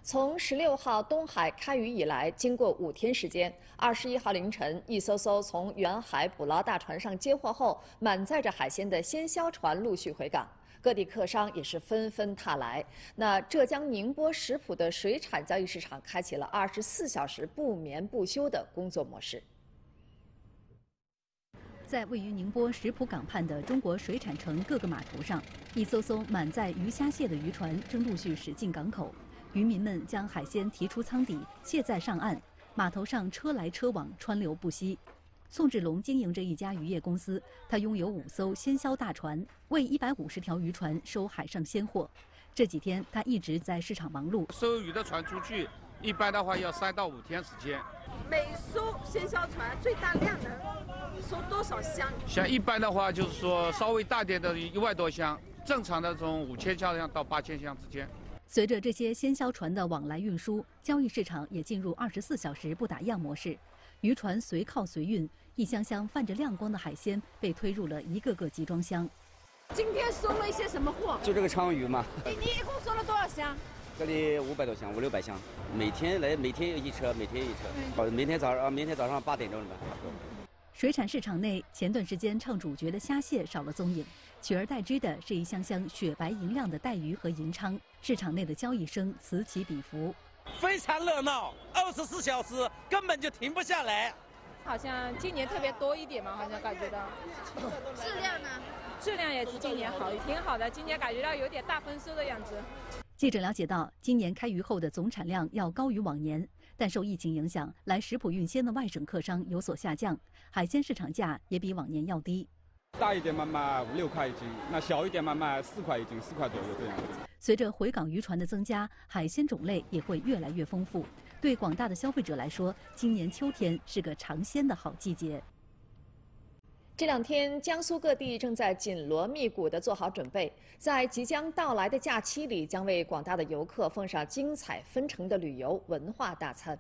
从16号东海开渔以来，经过5天时间，21号凌晨，一艘艘从远海捕捞大船上接货后满载着海鲜的鲜销船陆续回港，各地客商也是纷纷踏来。那浙江宁波石浦的水产交易市场开启了24小时不眠不休的工作模式。 在位于宁波石浦港畔的中国水产城各个码头上，一艘艘满载鱼虾蟹的渔船正陆续驶进港口。渔民们将海鲜提出舱底，卸载上岸。码头上车来车往，川流不息。宋志龙经营着一家渔业公司，他拥有5艘鲜销大船，为150条渔船收海上鲜货。这几天，他一直在市场忙碌。 收鱼的船出去，一般的话要3到5天时间。 每艘鲜销船最大量能收多少箱？ 像一般的话，就是说稍微大点的1万多箱，正常的从5000箱到8000箱之间。 随着这些鲜销船的往来运输，交易市场也进入24小时不打烊模式。渔船随靠随运，一箱箱泛着亮光的海鲜被推入了一个个集装箱。 今天收了一些什么货？ 就这个鲳鱼嘛。 你一共收了多少箱？ 这里500多箱，500-600箱，每天有一车，每天一车。明天早上8点钟了吧，差不多。 水产市场内，前段时间唱主角的虾蟹少了踪影，取而代之的是一箱箱雪白银亮的带鱼和银鲳。市场内的交易声此起彼伏， 非常热闹，24小时根本就停不下来。 好像今年特别多一点嘛，好像感觉到。 质量呢？ 质量也是今年好，挺好的。今年感觉到有点大丰收的样子。 记者了解到，今年开渔后的总产量要高于往年，但受疫情影响，来石浦运鲜的外省客商有所下降，海鲜市场价也比往年要低。 大一点嘛卖5-6块一斤，那小一点嘛卖4块一斤，4块左右这样。 随着回港渔船的增加，海鲜种类也会越来越丰富。对广大的消费者来说，今年秋天是个尝鲜的好季节。 这2天，江苏各地正在紧锣密鼓地做好准备，在即将到来的假期里，将为广大的游客奉上精彩纷呈的旅游文化大餐。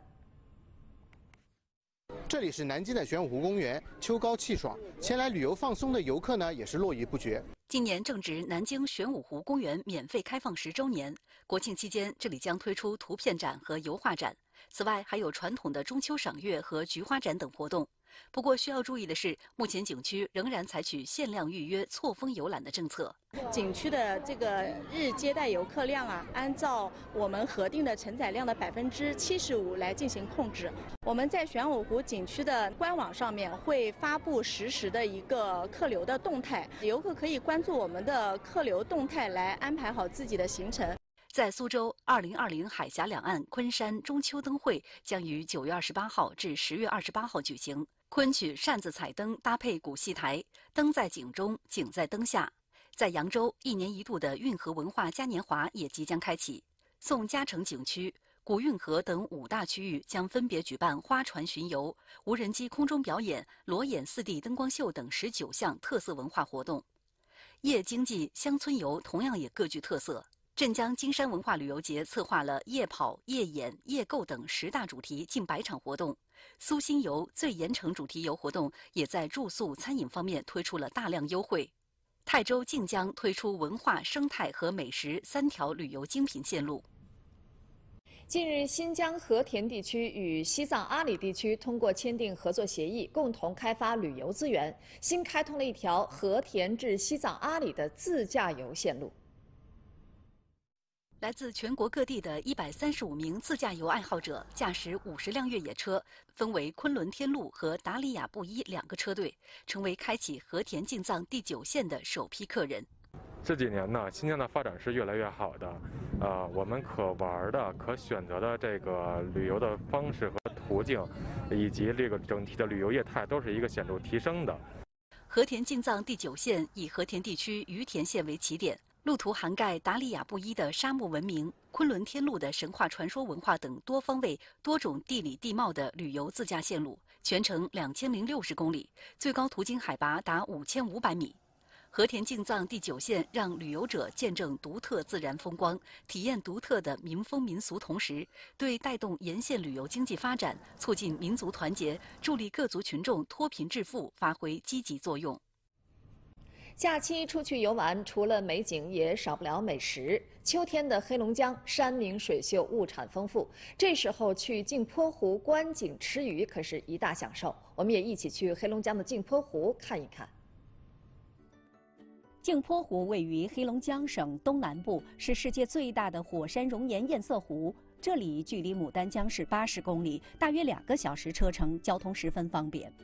这里是南京的玄武湖公园，秋高气爽，前来旅游放松的游客呢也是络绎不绝。 今年正值南京玄武湖公园免费开放10周年，国庆期间这里将推出图片展和油画展，此外还有传统的中秋赏月和菊花展等活动。不过需要注意的是，目前景区仍然采取限量预约、错峰游览的政策。 景区的这个日接待游客量啊，按照我们核定的承载量的75%来进行控制。我们在玄武湖景区的官网上面会发布实时的一个客流的动态，游客可以关注我们的客流动态来安排好自己的行程。 在苏州，2020海峡两岸昆山中秋灯会将于9月28号至10月28号举行。昆曲扇子彩灯搭配古戏台，灯在景中，景在灯下。在扬州，1年1度的运河文化嘉年华也即将开启。宋嘉诚景区、古运河等5大区域将分别举办花船巡游、无人机空中表演、裸眼4D 灯光秀等19项特色文化活动。夜经济、乡村游同样也各具特色。镇江金山文化旅游节策划了夜跑、夜演、夜购等10大主题近100场活动。苏新游、醉盐城主题游活动也在住宿、餐饮方面推出了大量优惠。泰州靖江推出文化、生态和美食3条旅游精品线路。 近日，新疆和田地区与西藏阿里地区通过签订合作协议，共同开发旅游资源，新开通了一条和田至西藏阿里的自驾游线路。 来自全国各地的135名自驾游爱好者驾驶50辆越野车，分为昆仑天路和达里雅布依2个车队，成为开启和田进藏第9线的首批客人。 这几年呢，新疆的发展是越来越好的，我们可玩的、可选择的这个旅游的方式和途径，以及这个整体的旅游业态都是一个显著提升的。 和田进藏第9线以和田地区于田县为起点。路途涵盖达里雅布依的沙漠文明、昆仑天路的神话传说文化等多方位、多种地理地貌的旅游自驾线路，全程2060公里，最高途经海拔达5500米。和田进藏第9线让旅游者见证独特自然风光，体验独特的民风民俗，同时对带动沿线旅游经济发展、促进民族团结、助力各族群众脱贫致富发挥积极作用。 假期出去游玩，除了美景，也少不了美食。秋天的黑龙江山明水秀，物产丰富，这时候去镜泊湖观景吃鱼可是一大享受。我们也一起去黑龙江的镜泊湖看一看。 镜泊湖位于黑龙江省东南部，是世界最大的火山熔岩堰塞湖。这里距离牡丹江市80公里，大约2个小时车程，交通十分方便。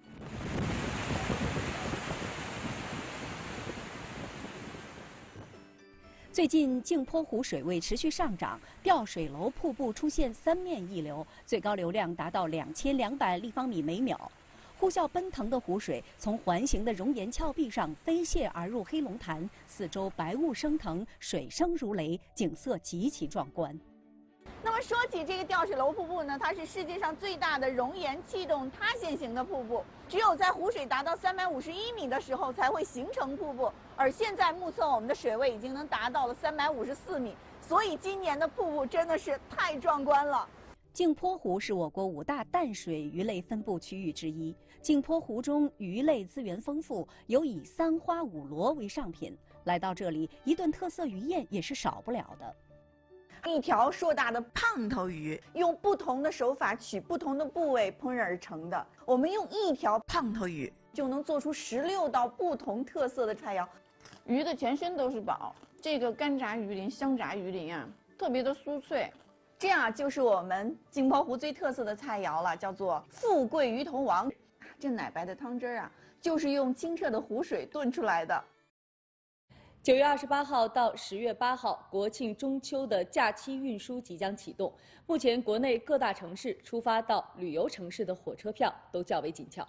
最近，镜泊湖水位持续上涨，吊水楼瀑布出现3面溢流，最高流量达到2200立方米每秒。呼啸奔腾的湖水从环形的熔岩峭壁上飞泻而入黑龙潭，四周白雾升腾，水声如雷，景色极其壮观。 那么说起这个吊水楼瀑布呢，它是世界上最大的熔岩气动塌陷型的瀑布，只有在湖水达到351米的时候才会形成瀑布，而现在目测我们的水位已经能达到了354米，所以今年的瀑布真的是太壮观了。 镜泊湖是我国5大淡水鱼类分布区域之一，镜泊湖中鱼类资源丰富，有以3花5螺为上品。来到这里，一顿特色鱼宴也是少不了的。 一条硕大的胖头鱼，用不同的手法取不同的部位烹饪而成的。我们用一条胖头鱼就能做出16道不同特色的菜肴。 鱼的全身都是宝，这个干炸鱼鳞、香炸鱼鳞啊，特别的酥脆。 这样就是我们镜泊湖最特色的菜肴了，叫做富贵鱼头王。这奶白的汤汁儿啊，就是用清澈的湖水炖出来的。 9月28号到10月8号，国庆中秋的假期运输即将启动。目前，国内各大城市出发到旅游城市的火车票都较为紧俏。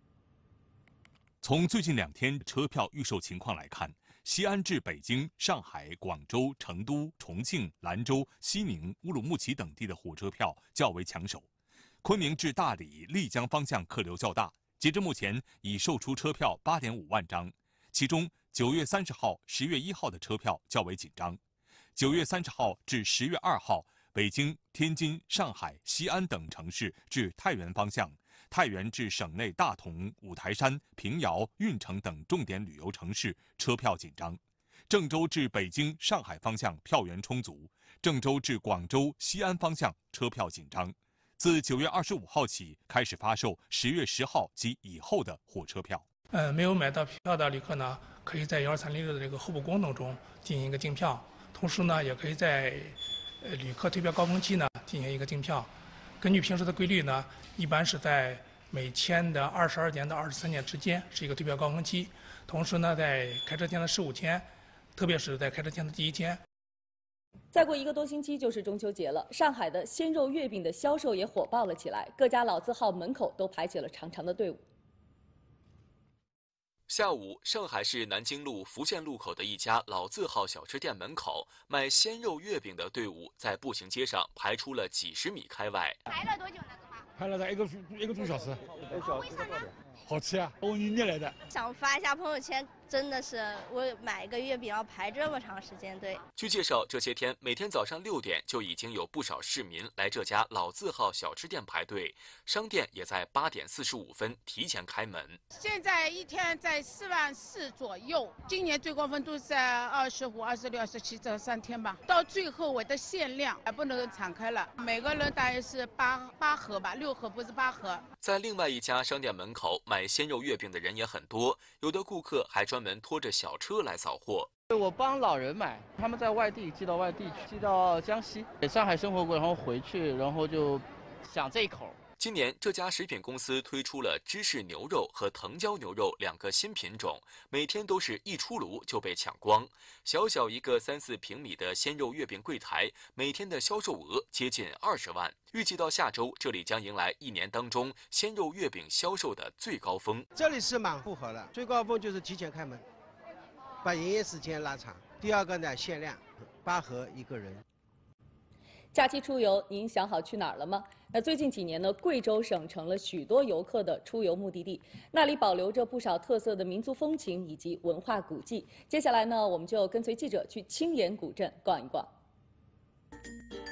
从最近2天车票预售情况来看，西安至北京、上海、广州、成都、重庆、兰州、西宁、乌鲁木齐等地的火车票较为抢手。昆明至大理、丽江方向客流较大，截至目前已售出车票8.5万张，其中9月30号、10月1号的车票较为紧张。9月30号至10月2号，北京、天津、上海、西安等城市至太原方向，太原至省内大同、五台山、平遥、运城等重点旅游城市车票紧张。郑州至北京、上海方向票源充足，郑州至广州、西安方向车票紧张。自9月25号起开始发售10月10号及以后的火车票。 没有买到票的旅客呢，可以在12306的这个候补功能中进行一个竞票，同时呢，也可以在旅客退票高峰期呢进行一个竞票。根据平时的规律呢，一般是在每天的22点到23点之间是一个退票高峰期，同时呢，在开车前的15天，特别是在开车前的第1天。 再过1个多星期就是中秋节了，上海的鲜肉月饼的销售也火爆了起来，各家老字号门口都排起了长长的队伍。 下午，上海市南京路福建路口的一家老字号小吃店门口，卖鲜肉月饼的队伍在步行街上排出了几十米开外。 排了多久呢？ 排了一个多小时。 为啥呢？ 好吃啊，我宁年来的。 想发一下朋友圈，真的是我买一个月饼要排这么长时间队。 据介绍，这些天每天早上6点就已经有不少市民来这家老字号小吃店排队，商店也在8点45分提前开门。 现在一天在4万4左右，今年最高峰都在25、26、27这3天吧。到最后我的限量还不能敞开了，每个人大约是8盒吧，6盒不是8盒。 在另外一家商店门口买鲜肉月饼的人也很多，有的顾客还专门拖着小车来扫货。 我帮老人买，他们在外地寄到外地去，寄到江西，上海生活过，然后回去，然后就想这一口。 今年这家食品公司推出了芝士牛肉和藤椒牛肉2个新品种，每天都是一出炉就被抢光。小小一个3、4平米的鲜肉月饼柜台，每天的销售额接近20万。预计到下周，这里将迎来1年当中鲜肉月饼销售的最高峰。 这里是蛮复合的，最高峰就是提前开门，把营业时间拉长。第二个呢，限量8盒1个人。 假期出游，您想好去哪儿了吗？那最近几年呢，贵州省成了许多游客的出游目的地，那里保留着不少特色的民族风情以及文化古迹。接下来呢，我们就跟随记者去青岩古镇逛一逛。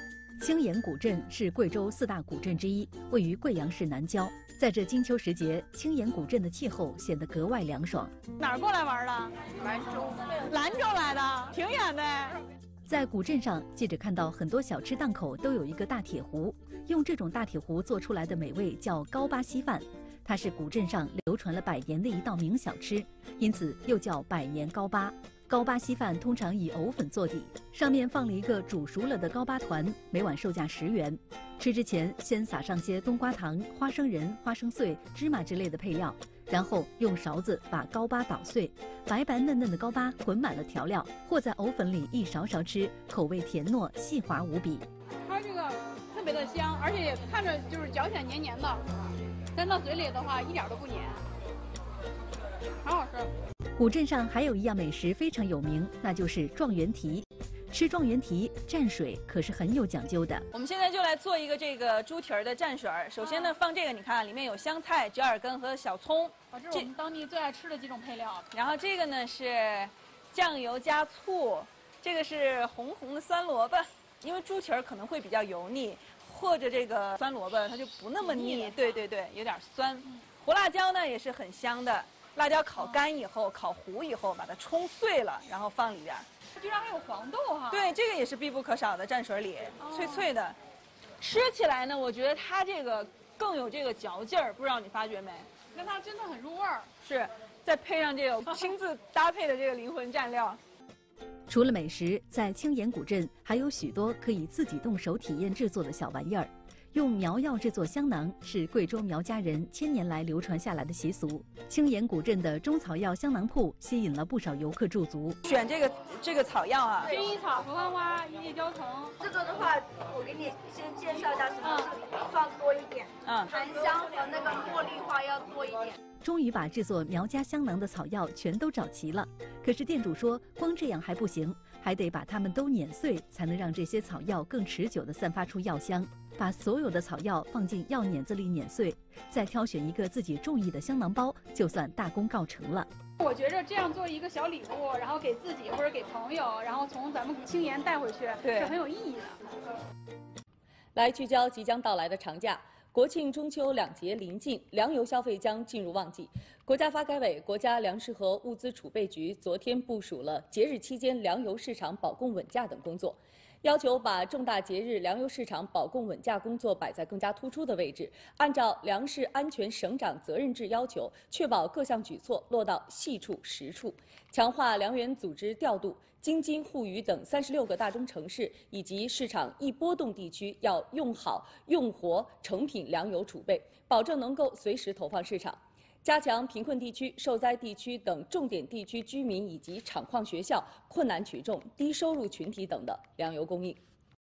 青岩古镇是贵州4大古镇之一，位于贵阳市南郊。在这金秋时节，青岩古镇的气候显得格外凉爽。 哪儿过来玩的？兰州。兰州来的，挺远的。 在古镇上，记者看到很多小吃档口都有一个大铁壶，用这种大铁壶做出来的美味叫高巴稀饭，它是古镇上流传了100年的一道名小吃，因此又叫100年高巴。高巴稀饭通常以藕粉做底，上面放了一个煮熟了的高巴团，每碗售价10元。吃之前先撒上些冬瓜糖、花生仁、花生碎、芝麻之类的配料，然后用勺子把高巴捣碎，白白嫩嫩的高巴混满了调料，和在藕粉里一勺勺吃，口味甜糯细滑无比。 它这个特别的香，而且也看着就是嚼起来黏黏的，但到嘴里的话一点都不黏，好好吃。 古镇上还有一样美食非常有名，那就是状元蹄。吃状元蹄蘸水可是很有讲究的。 我们现在就来做一个这个猪蹄儿的蘸水儿。首先呢，放这个，你看里面有香菜、折耳根和小葱， 这是我们当地最爱吃的几种配料。 然后这个呢是酱油加醋，这个是红红的酸萝卜，因为猪蹄儿可能会比较油腻，或者这个酸萝卜它就不那么腻，对对对，有点酸。胡辣椒呢也是很香的。辣椒烤干以后，烤糊以后，把它冲碎了，然后放里边。 居然还有黄豆哈！ 对，这个也是必不可少的蘸水里，脆脆的。吃起来呢，我觉得它这个更有这个嚼劲儿，不知道你发觉没？ 那它真的很入味儿。 是，再配上这个亲自搭配的这个灵魂蘸料。 除了美食，在青岩古镇还有许多可以自己动手体验制作的小玩意儿。用苗药制作香囊是贵州苗家人1000年来流传下来的习俗。青岩古镇的中草药香囊铺吸引了不少游客驻足。 选这个草药啊， 薰衣草、合欢花、夜交藤。 这个的话，我给你先介绍一下什么是放多一点，檀香和那个茉莉花要多一点。 终于把制作苗家香囊的草药全都找齐了，可是店主说光这样还不行，还得把它们都碾碎，才能让这些草药更持久地散发出药香。把所有的草药放进药碾子里碾碎，再挑选一个自己中意的香囊包，就算大功告成了。 我觉着这样做一个小礼物，然后给自己或者给朋友，然后从咱们青岩带回去，是很有意义的。 来聚焦即将到来的长假。国庆、中秋2节临近，粮油消费将进入旺季。国家发改委、国家粮食和物资储备局昨天部署了节日期间粮油市场保供稳价等工作，要求把重大节日粮油市场保供稳价工作摆在更加突出的位置，按照粮食安全省长责任制要求，确保各项举措落到细处实处，强化粮源组织调度。京津沪渝等36个大中城市以及市场易波动地区要用好用活成品粮油储备，保证能够随时投放市场。加强贫困地区、受灾地区等重点地区居民以及厂矿学校、困难群众、低收入群体等的粮油供应。